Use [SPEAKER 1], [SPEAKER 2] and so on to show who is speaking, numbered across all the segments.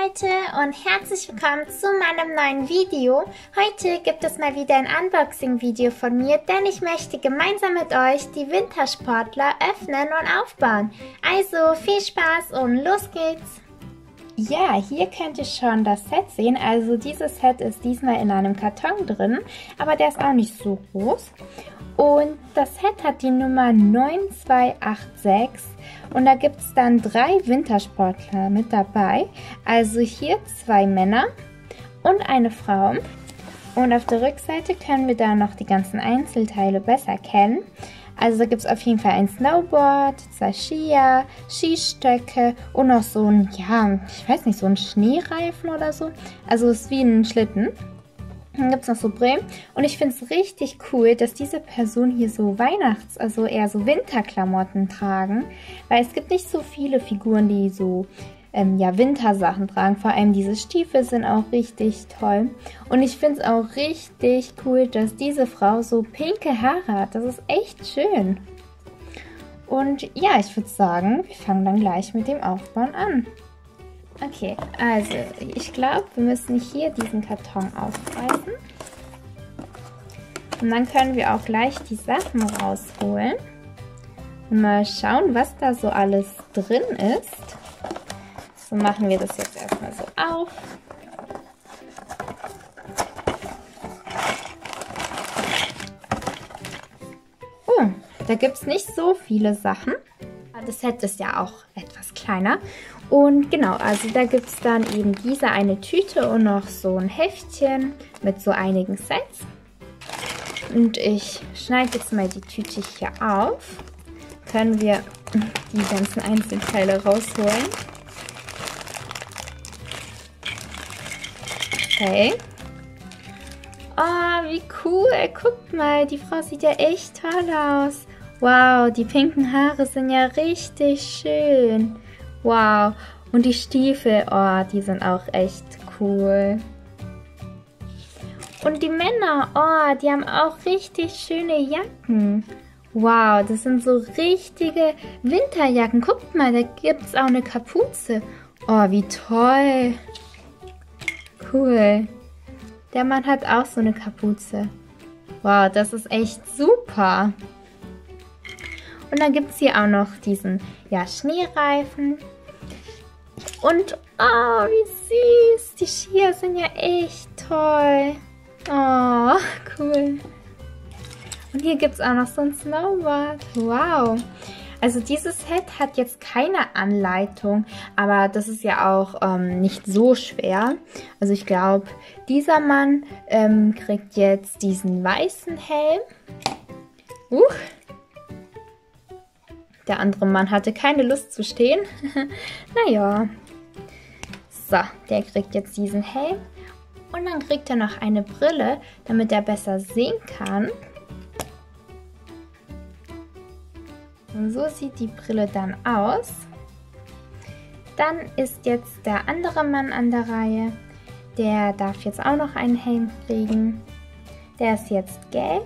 [SPEAKER 1] Leute und herzlich willkommen zu meinem neuen Video. Heute gibt es mal wieder ein Unboxing-Video von mir, denn ich möchte gemeinsam mit euch die Wintersportler öffnen und aufbauen. Also viel Spaß und los geht's! Ja, hier könnt ihr schon das Set sehen. Also dieses Set ist diesmal in einem Karton drin, aber der ist auch nicht so groß. Und das Set hat die Nummer 9286 und da gibt es dann 3 Wintersportler mit dabei. Also hier 2 Männer und eine Frau. Und auf der Rückseite können wir da noch die ganzen Einzelteile besser erkennen. Also da gibt es auf jeden Fall ein Snowboard, 2 Skier, Skistöcke und noch so ein, ja, ich weiß nicht, so ein Schneereifen oder so. Also es ist wie ein Schlitten. Dann gibt es noch so Brillen und ich finde es richtig cool, dass diese Person hier so also eher so Winterklamotten tragen, weil es gibt nicht so viele Figuren, die so ja, Wintersachen tragen. Vor allem diese Stiefel sind auch richtig toll und ich finde es auch richtig cool, dass diese Frau so pinke Haare hat. Das ist echt schön. Und ja, ich würde sagen, wir fangen dann gleich mit dem Aufbauen an. Okay, also ich glaube, wir müssen hier diesen Karton aufreißen. Und dann können wir auch gleich die Sachen rausholen. Und mal schauen, was da so alles drin ist. So machen wir das jetzt erstmal so auf. Oh, da gibt es nicht so viele Sachen. Das Set ist ja auch etwas kleiner. Und genau, also da gibt es dann eben diese eine Tüte und noch so ein Heftchen mit so einigen Sets. Und ich schneide jetzt mal die Tüte hier auf. Können wir die ganzen Einzelteile rausholen. Okay. Oh, wie cool. Guckt mal, die Frau sieht ja echt toll aus. Wow, die pinken Haare sind ja richtig schön. Wow, und die Stiefel, oh, die sind auch echt cool. Und die Männer, oh, die haben auch richtig schöne Jacken. Wow, das sind so richtige Winterjacken. Guckt mal, da gibt es auch eine Kapuze. Oh, wie toll. Cool. Der Mann hat auch so eine Kapuze. Wow, das ist echt super. Und dann gibt es hier auch noch diesen, ja, Schneereifen. Und, oh, wie süß. Die Skier sind ja echt toll. Oh, cool. Und hier gibt es auch noch so ein Snowboard. Wow. Also dieses Set hat jetzt keine Anleitung, aber das ist ja auch nicht so schwer. Also ich glaube, dieser Mann kriegt jetzt diesen weißen Helm. Der andere Mann hatte keine Lust zu stehen. Naja. So, der kriegt jetzt diesen Helm. Und dann kriegt er noch eine Brille, damit er besser sehen kann. Und so sieht die Brille dann aus. Dann ist jetzt der andere Mann an der Reihe. Der darf jetzt auch noch einen Helm kriegen. Der ist jetzt gelb.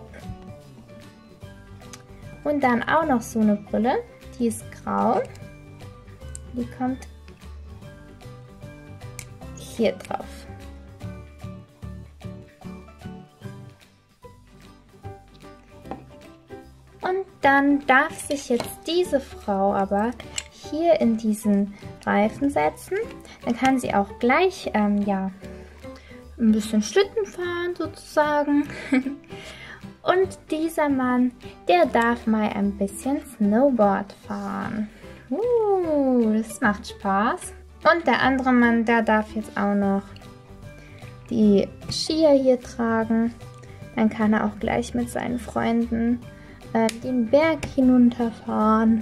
[SPEAKER 1] Und dann auch noch so eine Brille, die ist grau. Die kommt hier drauf. Und dann darf sich jetzt diese Frau aber hier in diesen Reifen setzen. Dann kann sie auch gleich ja, ein bisschen Schlitten fahren sozusagen. Und dieser Mann, der darf mal ein bisschen Snowboard fahren. Das macht Spaß. Und der andere Mann, der darf jetzt auch noch die Skier hier tragen. Dann kann er auch gleich mit seinen Freunden den Berg hinunterfahren.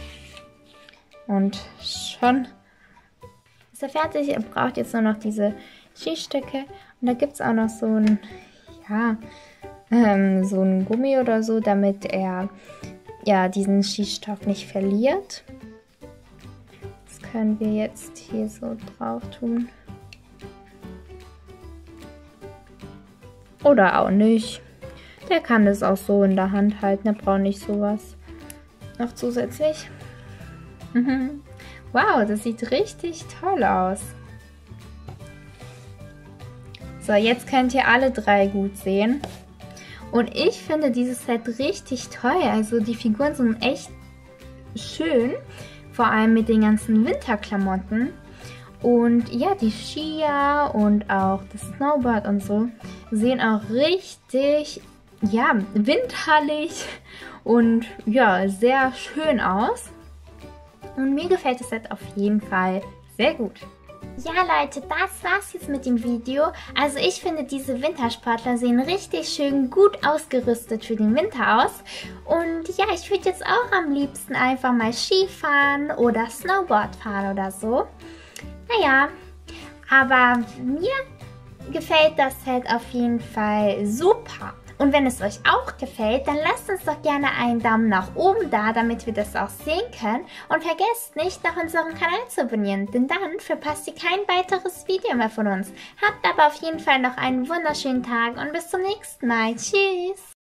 [SPEAKER 1] Und schon ist er fertig. Er braucht jetzt nur noch diese Skistöcke. Und da gibt es auch noch so ein, ja, so ein Gummi oder so, damit er ja diesen Skistock nicht verliert. Das können wir jetzt hier so drauf tun. Oder auch nicht. Der kann das auch so in der Hand halten, der braucht nicht sowas noch zusätzlich. Wow, das sieht richtig toll aus. So, jetzt könnt ihr alle 3 gut sehen. Und ich finde dieses Set richtig toll. Also die Figuren sind echt schön. Vor allem mit den ganzen Winterklamotten. Und ja, die Skier und auch das Snowboard und so sehen auch richtig, ja, winterlich und ja, sehr schön aus. Und mir gefällt das Set auf jeden Fall sehr gut. Ja Leute, das war's jetzt mit dem Video. Also ich finde, diese Wintersportler sehen richtig schön gut ausgerüstet für den Winter aus. Und ja, ich würde jetzt auch am liebsten einfach mal Ski fahren oder Snowboard fahren oder so. Naja, aber mir gefällt das Set auf jeden Fall super. Und wenn es euch auch gefällt, dann lasst uns doch gerne einen Daumen nach oben da, damit wir das auch sehen können. Und vergesst nicht, noch unseren Kanal zu abonnieren, denn dann verpasst ihr kein weiteres Video mehr von uns. Habt aber auf jeden Fall noch einen wunderschönen Tag und bis zum nächsten Mal. Tschüss!